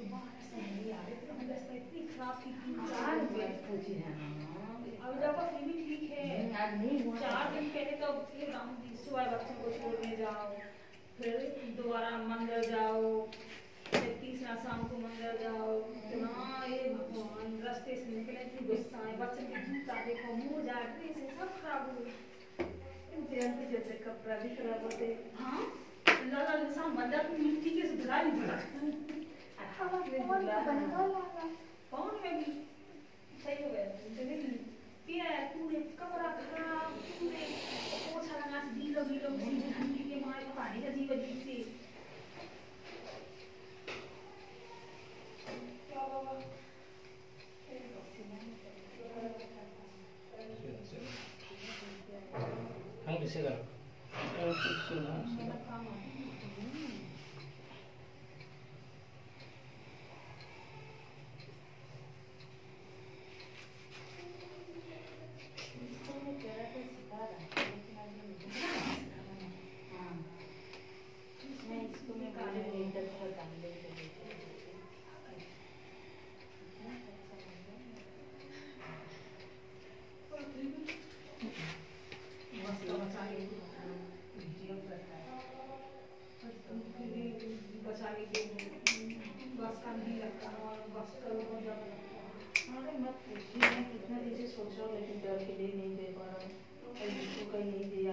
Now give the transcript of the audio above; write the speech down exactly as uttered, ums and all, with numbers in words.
इतनी खराब थी, चार पूछी है अब जाकर फिर भी ठीक है। चार दिन पहले तो सुबह बच्चों को छोड़ने जाओ, फिर दोबारा मंदिर जाओ, फिर तीसरा शाम को मंदिर जाओ। हाँ ये भगवान, रास्ते से निकले इतनी गुस्सा है, बच्चों की जूता देखो, मुँह जाते से सब खराब हो गए, जैसे कपड़ा भी खराब होते। हाँ लगा जैसा मंदिर की मिट्टी के सुधरा नहीं पड़ा। कौन है भी सही हो गया, पूरे कपड़ा खराब, पूरे पोछा लगा से गीलो गीलो ठंडी के मारे पानी का जीव अजीब से क्या बाबा हाँ किसे कर कितना जैसे सोच रहा हूँ, लेकिन डर के लिए नहीं दे पा रहा हूँ।